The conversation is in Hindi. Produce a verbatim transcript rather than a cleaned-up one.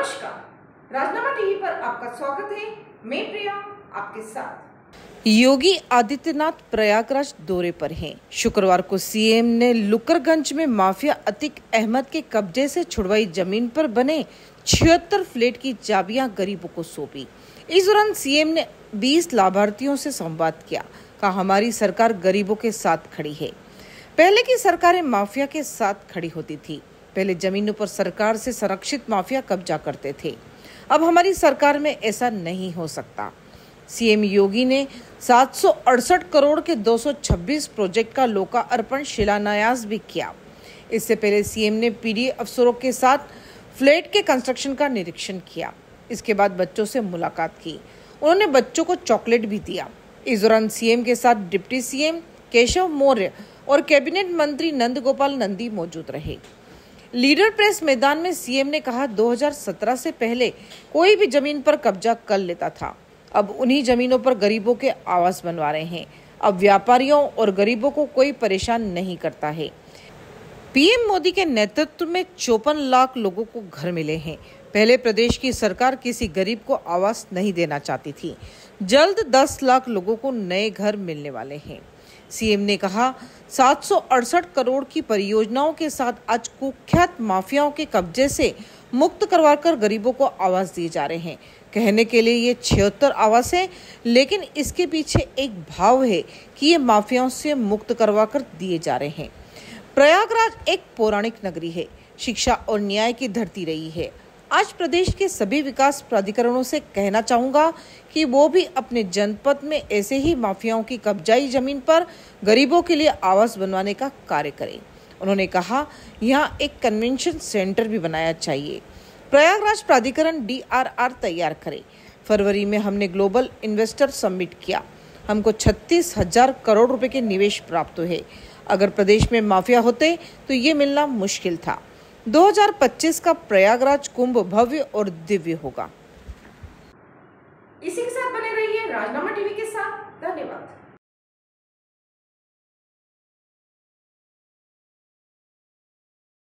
नमस्कार, राजनामा टीवी पर आपका स्वागत है। मैं प्रिया आपके साथ। योगी आदित्यनाथ प्रयागराज दौरे पर हैं। शुक्रवार को सीएम ने लुकरगंज में माफिया अतीक अहमद के कब्जे से छुड़वाई जमीन पर बने छिहत्तर फ्लैट की चाबियां गरीबों को सौंपी। इस दौरान सीएम ने बीस लाभार्थियों से संवाद किया। कहा, हमारी सरकार गरीबों के साथ खड़ी है। पहले की सरकारें माफिया के साथ खड़ी होती थी। पहले जमीनों पर सरकार से संरक्षित माफिया कब्जा करते थे। अब हमारी सरकार में ऐसा नहीं हो सकता। सीएम योगी ने सात सौ अड़सठ करोड़ के दो सौ छब्बीस प्रोजेक्ट का लोकार्पण शिलान्यास भी किया। इससे पहले सीएम ने पीडीए अफसरों के साथ फ्लैट के कंस्ट्रक्शन का निरीक्षण किया। इसके बाद बच्चों से मुलाकात की। उन्होंने बच्चों को चॉकलेट भी दिया। इस दौरान सीएम के साथ डिप्टी सीएम केशव मौर्य और कैबिनेट मंत्री नंदगोपाल नंदी मौजूद रहे। लीडर प्रेस मैदान में सीएम ने कहा, दो हज़ार सत्रह से पहले कोई भी जमीन पर कब्जा कर लेता था। अब उन्हीं जमीनों पर गरीबों के आवास बनवा रहे हैं। अब व्यापारियों और गरीबों को कोई परेशान नहीं करता है। पीएम मोदी के नेतृत्व में चौपन लाख लोगों को घर मिले हैं। पहले प्रदेश की सरकार किसी गरीब को आवास नहीं देना चाहती थी। जल्द दस लाख लोगों को नए घर मिलने वाले हैं। सीएम ने कहा, सात सौ अड़सठ करोड़ की परियोजनाओं के साथ आज कुख्यात माफियाओं के कब्जे से मुक्त करवाकर गरीबों को आवास दिए जा रहे हैं। कहने के लिए ये छिहत्तर आवास है, लेकिन इसके पीछे एक भाव है कि ये माफियाओं से मुक्त करवाकर दिए जा रहे हैं। प्रयागराज एक पौराणिक नगरी है, शिक्षा और न्याय की धरती रही है। आज प्रदेश के सभी विकास प्राधिकरणों से कहना चाहूंगा कि वो भी अपने जनपद में ऐसे ही माफियाओं की कब्जाई जमीन पर गरीबों के लिए आवास बनवाने का कार्य करें। उन्होंने कहा, यहाँ एक कन्वेंशन सेंटर भी बनाया चाहिए। प्रयागराज प्राधिकरण डी आर आर तैयार करे। फरवरी में हमने ग्लोबल इन्वेस्टर समिट किया। हमको छत्तीस हजार करोड़ रुपए के निवेश प्राप्त हुए। अगर प्रदेश में माफिया होते तो ये मिलना मुश्किल था। दो हज़ार पच्चीस का प्रयागराज कुंभ भव्य और दिव्य होगा।